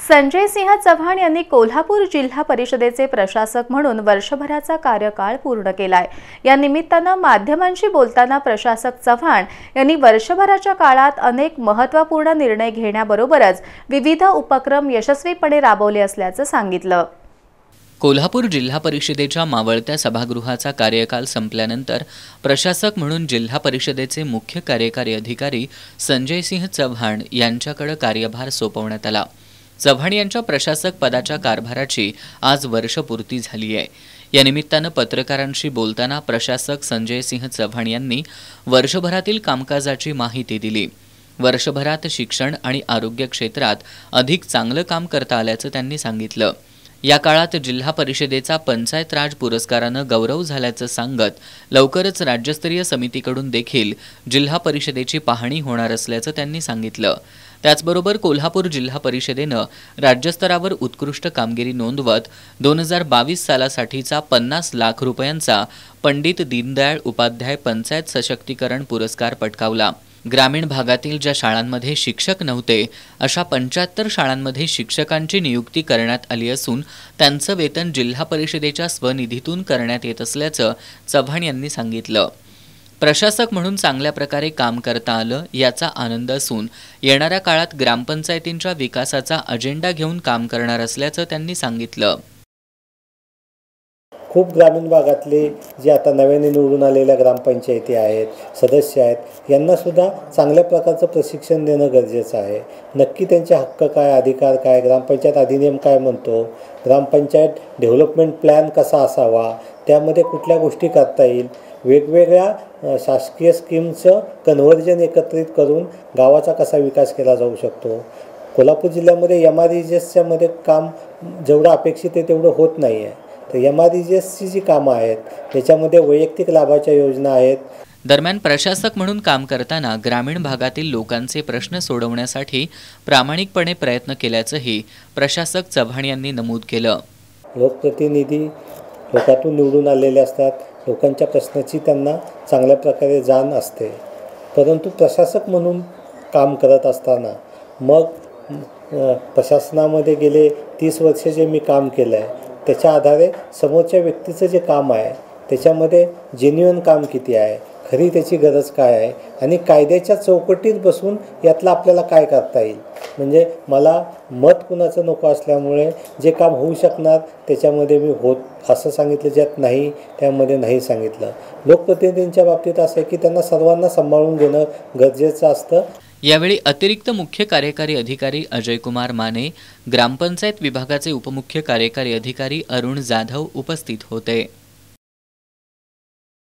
संजय सिंह चव्हाण यांनी कोल्हापूर जिल्हा परिषदेचे प्रशासक म्हणून वर्षभराचा कार्यकाळ पूर्ण केलाय। या निमित्ताने माध्यमांशी बोलताना प्रशासक चव्हाण यांनी वर्षभराच्या काळात अनेक महत्त्वपूर्ण निर्णय घेण्याबरोबरच विविध उपक्रम यशस्वीपणे राबवले असल्याचं सांगितलं। कोल्हापूर जिल्हा परिषदेच्या मावळत्या सभागृहाचा कार्यकाल संपल्यानंतर प्रशासक म्हणून जिल्हा परिषदेचे मुख्य कार्यकारी अधिकारी संजय सिंह चव्हाण यांच्याकडे कार्यभार सोपवण्यात आला। चव्हाण यांच्या प्रशासक पदाच्या कारभाराची आज वर्षपूर्ती झाली आहे। या निमित्ताने पत्रकारांशी बोलताना प्रशासक संजय सिंह चव्हाण यांनी वर्षभरातील कामकाजाची माहिती दिली। वर्षभरात शिक्षण आणि आरोग्य क्षेत्रात अधिक चांगलं काम करता आल्याचं त्यांनी सांगितलं। या काळात जिल्हा परिषदेचा पंचायत राज पुरस्काराने गौरव झाल्याचं सांगत लवकरच राज्यस्तरीय समितीकडून देखील जिल्हा परिषदेची पाहणी होणार असल्याचं त्यांनी सांगितलं। त्याचबरोबर कोल्हापूर जिल्हा परिषदेने राज्यस्तरावर उत्कृष्ट कामगिरी नोंदवत 2022 सालासाठीचा 50 लाख रुपयांचा पंडित दीनदयाळ उपाध्याय पंचायत सशक्तीकरण पुरस्कार पटकावला। ग्रामीण भागातील ज्या शाळांमध्ये शिक्षक नव्हते अशा 75 शाळांमध्ये शिक्षकांची नियुक्ती करण्यात आली असून त्यांचं वेतन जिल्हा परिषदेच्या स्वनिधीतून करण्यात येत असल्याचं चव्हाण यांनी सांगितलं। प्रशासक म्हणून चांगल्या प्रकारे काम करता आलं याचा आनंद असून येणाऱ्या काळात ग्रामपंचायतींच्या विकासाचा अजेंडा घेऊन काम करणार असल्याचं त्यांनी सांगितलं। खूप ग्रामीण भागातले जे आता नव्याने निवडून आलेल्या ग्रामपंचायती आहेत, सदस्य आहेत, यांना सुद्धा चांगल्या प्रकारचं प्रशिक्षण देणं गरजेचं आहे। नक्की त्यांचे हक्क काय, अधिकार काय, ग्रामपंचायत अधिनियम काय म्हणतो, ग्रामपंचायत डेव्हलपमेंट प्लॅन कसा असावा, त्यामध्ये कुठल्या गोष्टी करता येईल, वेगवेगळ्या शासकीय स्कीमचं कन्व्हर्जन एकत्रित करून गावाचा कसा विकास केला जाऊ शकतो। कोल्हापूर जिल्ह्यामध्ये MREGSच्या मध्ये काम जेवढं अपेक्षित आहे तेवढं होत नाही आहे। तर MREGSची जी कामं आहेत त्याच्यामध्ये वैयक्तिक लाभाच्या योजना आहेत। दरम्यान प्रशासक म्हणून काम करताना ग्रामीण भागातील लोकांचे प्रश्न सोडवण्यासाठी प्रामाणिकपणे प्रयत्न केल्याचंही प्रशासक चव्हाण यांनी नमूद केलं। लोकप्रतिनिधी लोकातून निवडून आलेले असतात, लोकांच्या प्रश्नाची त्यांना चांगल्या प्रकारे जाण असते, परंतु प्रशासक म्हणून काम करत असताना मग प्रशासनामध्ये गेले 30 वर्ष जे मी काम केलं आहे त्याच्या आधारे समोरच्या व्यक्तीचं जे काम आहे त्याच्यामध्ये जेन्युइन काम किती आहे, खरी त्याची गरज काय आहे आणि कायद्याच्या चौकटीत बसून यातलं आपल्याला काय करता येईल। म्हणजे मला मत कुणाचं नको असल्यामुळे जे काम होऊ शकणार त्याच्यामध्ये मी होत असं सांगितलं, ज्यात नाही त्यामध्ये नाही सांगितलं। लोकप्रतिनिधींच्या बाबतीत असं आहे की त्यांना सर्वांना सांभाळून घेणं गरजेचं असतं। यावेळी अतिरिक्त मुख्य कार्यकारी अधिकारी अजय कुमार माने, ग्रामपंचायत विभागाचे उपमुख्य कार्यकारी अधिकारी अरुण जाधव उपस्थित होते।